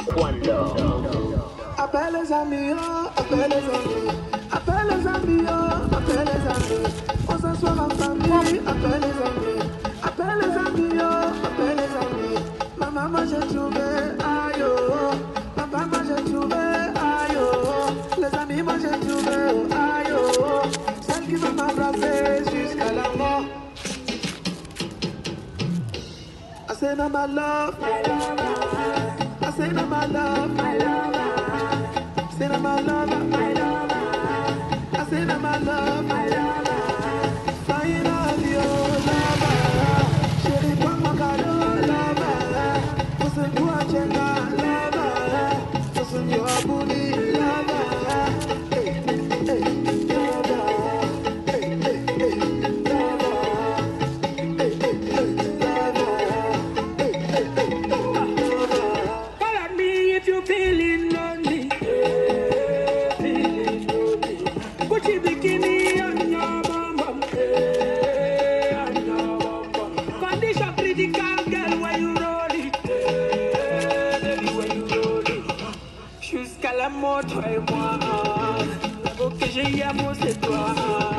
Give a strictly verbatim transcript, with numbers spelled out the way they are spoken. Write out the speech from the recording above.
One love. Appelle les amis, oh, appelle les amis. Appelle les amis, oh, appelle les amis. On s'assoit en famille, appelle les amis. Appelle les amis, oh, appelle les amis. Ma maman j'ai trouvé, aïe oh. Ma papa j'ai trouvé, aïe oh. Les amis moi j'ai trouvé, aïe oh. Celles qui vont m'embrasser jusqu'à la mort. I say no my love, my love. I say no my love, my love. Say no my love, my love. I say no my love, my love. Finally, oh love, chérie prends mon cadeau, love. Pour ce bois chenga, love. Pour ce bois bouli, love. Hey, hey, love. Hey, hey, hey, love. Hey, hey, hey, love. Call on me if you're feeling lonely. Hey, feeling lonely. Put your bikini on your bum bum. Hey, on your bum bum. Condition critical, girl, when you roll it. Hey, baby, when you roll it. Jusqu'à la mort, toi et moi. La peau que j'ai, amour, c'est toi.